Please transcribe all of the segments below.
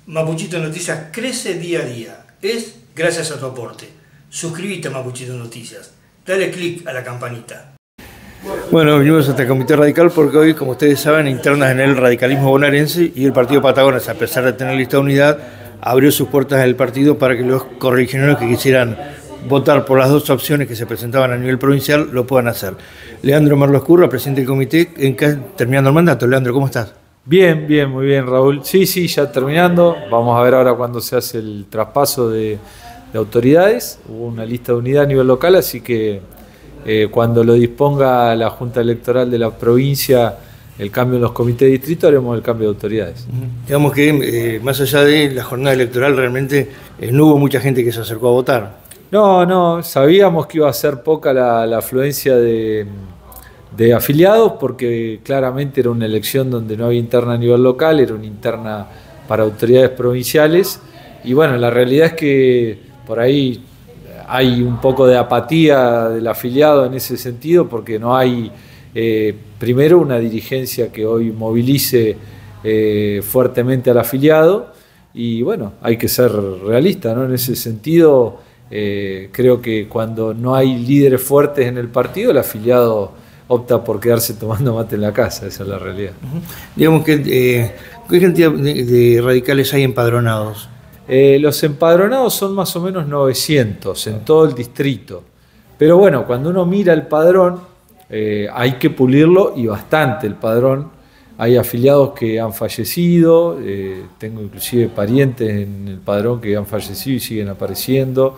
Mapuchito Noticias crece día a día. Es gracias a tu aporte. Suscríbete a Mapuchito Noticias. Dale click a la campanita. Bueno, venimos hasta el Comité Radical porque hoy, como ustedes saben, internas en el radicalismo bonaerense y el partido Patagones, a pesar de tener lista de unidad, abrió sus puertas del partido para que los correligionarios que quisieran votar por las dos opciones que se presentaban a nivel provincial lo puedan hacer. Leandro Merlo Escurra, presidente del comité, terminando el mandato. Leandro, ¿cómo estás? Bien, muy bien, Raúl. Sí, ya terminando. Vamos a ver ahora cuándo se hace el traspaso de autoridades. Hubo una lista de unidad a nivel local, así que cuando lo disponga la Junta Electoral de la provincia, el cambio en los comités de distrito, haremos el cambio de autoridades. Digamos que más allá de la jornada electoral, realmente no hubo mucha gente que se acercó a votar. No, sabíamos que iba a ser poca la afluencia de afiliados, porque claramente era una elección donde no había interna a nivel local, era una interna para autoridades provinciales, y bueno, la realidad es que por ahí hay un poco de apatía del afiliado en ese sentido, porque no hay primero una dirigencia que hoy movilice fuertemente al afiliado, y bueno, hay que ser realista, ¿no? En ese sentido, creo que cuando no hay líderes fuertes en el partido, el afiliado opta por quedarse tomando mate en la casa, esa es la realidad. Digamos que, ¿qué cantidad de radicales hay empadronados? Los empadronados son más o menos 900 en todo el distrito. Pero bueno, cuando uno mira el padrón, hay que pulirlo, y bastante el padrón. Hay afiliados que han fallecido, tengo inclusive parientes en el padrón que han fallecido y siguen apareciendo.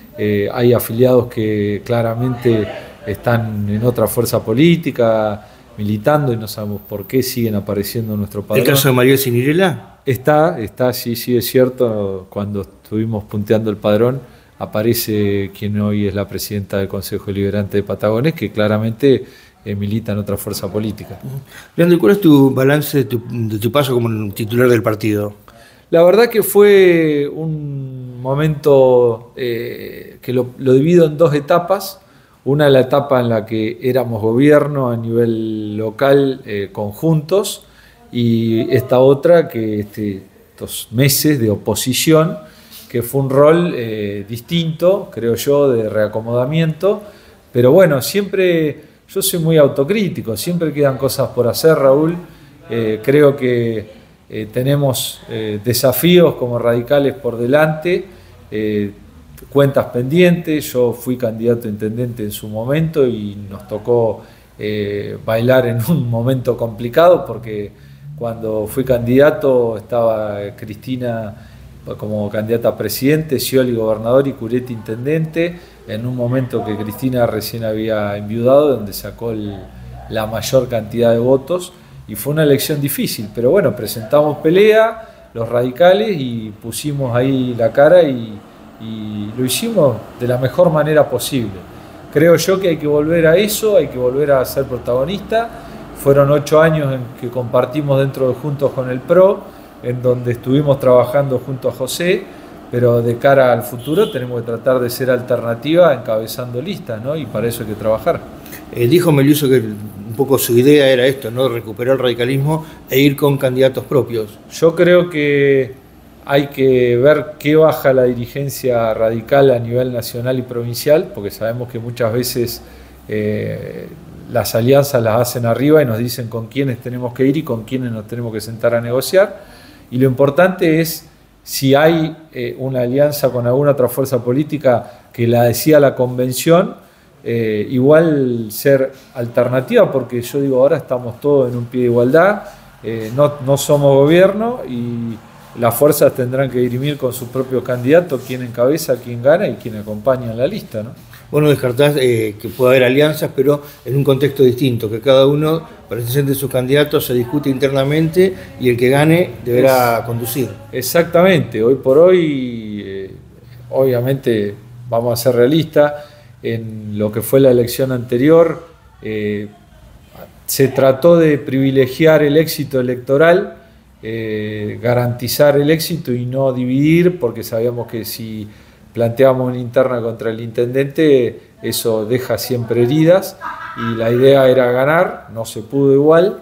Hay afiliados que claramente están en otra fuerza política, militando, y no sabemos por qué siguen apareciendo en nuestro padrón. ¿El caso de María Cinirela? Está, sí, es cierto. Cuando estuvimos punteando el padrón, aparece quien hoy es la presidenta del Consejo Deliberante de Patagones, que claramente milita en otra fuerza política. Leandro, ¿cuál es tu balance de tu paso como titular del partido? La verdad que fue un momento que lo divido en dos etapas. Una, la etapa en la que éramos gobierno a nivel local conjuntos, y esta otra que estos meses de oposición, que fue un rol distinto, creo yo, de reacomodamiento. Pero bueno, siempre yo soy muy autocrítico, siempre quedan cosas por hacer, Raúl. Creo que tenemos desafíos como radicales por delante, cuentas pendientes. Yo fui candidato a intendente en su momento y nos tocó bailar en un momento complicado, porque cuando fui candidato estaba Cristina como candidata a presidente, Scioli gobernador y Curetti intendente, en un momento que Cristina recién había enviudado, donde sacó la mayor cantidad de votos, y fue una elección difícil. Pero bueno, presentamos pelea los radicales y pusimos ahí la cara, y lo hicimos de la mejor manera posible. Creo yo que hay que volver a eso, hay que volver a ser protagonista. Fueron 8 años en que compartimos dentro de Juntos con el PRO, en donde estuvimos trabajando junto a José, pero de cara al futuro tenemos que tratar de ser alternativa encabezando listas, ¿no? Y para eso hay que trabajar. Dijo Meliuso que un poco su idea era esto, ¿no? Recuperar el radicalismo e ir con candidatos propios. Yo creo que hay que ver qué baja la dirigencia radical a nivel nacional y provincial, porque sabemos que muchas veces las alianzas las hacen arriba y nos dicen con quiénes tenemos que ir y con quiénes nos tenemos que sentar a negociar. Y lo importante es, si hay una alianza con alguna otra fuerza política que la decida la convención, igual ser alternativa, porque yo digo, ahora estamos todos en un pie de igualdad, no somos gobierno, y las fuerzas tendrán que dirimir con sus propios candidatos quién encabeza, quién gana y quién acompaña en la lista, ¿no? Bueno, descartás que pueda haber alianzas, pero en un contexto distinto, que cada uno presente sus candidatos, se discute internamente y el que gane deberá conducir. Exactamente. Hoy por hoy, obviamente, vamos a ser realistas. En lo que fue la elección anterior, se trató de privilegiar el éxito electoral, garantizar el éxito y no dividir, porque sabíamos que si planteábamos una interna contra el intendente, eso deja siempre heridas, y la idea era ganar, no se pudo igual,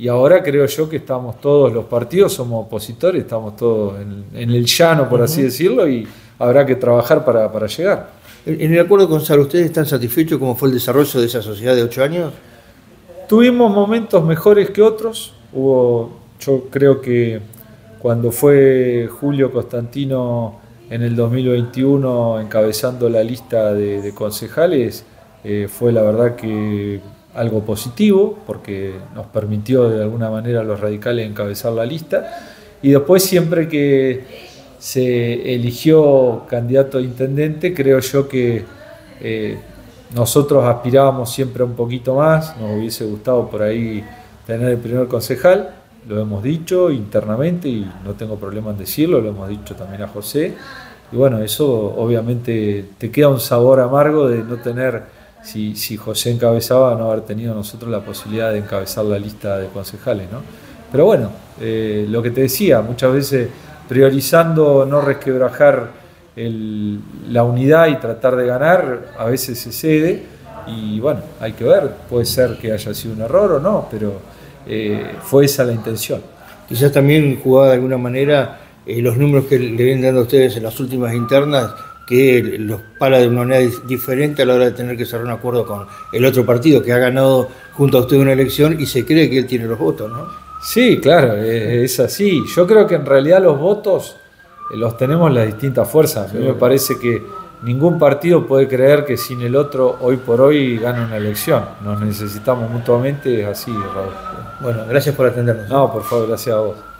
y ahora creo yo que estamos todos, los partidos somos opositores, estamos todos en el llano, por así decirlo, y habrá que trabajar para llegar. En el acuerdo con Sala, ¿ustedes están satisfechos cómo fue el desarrollo de esa sociedad de 8 años? Tuvimos momentos mejores que otros. Yo creo que cuando fue Julio Costantino en el 2021 encabezando la lista de concejales, fue la verdad que algo positivo, porque nos permitió de alguna manera a los radicales encabezar la lista. Y después, siempre que se eligió candidato a intendente, creo yo que nosotros aspirábamos siempre a un poquito más, nos hubiese gustado por ahí tener el primer concejal, lo hemos dicho internamente y no tengo problema en decirlo, lo hemos dicho también a José, y bueno, eso obviamente te queda un sabor amargo de no tener, si José encabezaba, no haber tenido nosotros la posibilidad de encabezar la lista de concejales, ¿no? Pero bueno, lo que te decía, muchas veces priorizando no resquebrajar la unidad y tratar de ganar, a veces se cede y bueno, hay que ver, puede ser que haya sido un error o no, pero fue esa la intención. Quizás también jugaba de alguna manera los números que le vienen dando a ustedes en las últimas internas, que los para de una manera diferente a la hora de tener que cerrar un acuerdo con el otro partido que ha ganado junto a usted una elección y se cree que él tiene los votos, ¿no? Sí, claro, es así. Yo creo que en realidad los votos los tenemos las distintas fuerzas. A mí me parece que ningún partido puede creer que sin el otro, hoy por hoy, gana una elección. Nos necesitamos mutuamente, es así, Raúl. Bueno, gracias por atendernos. No, por favor, gracias a vos.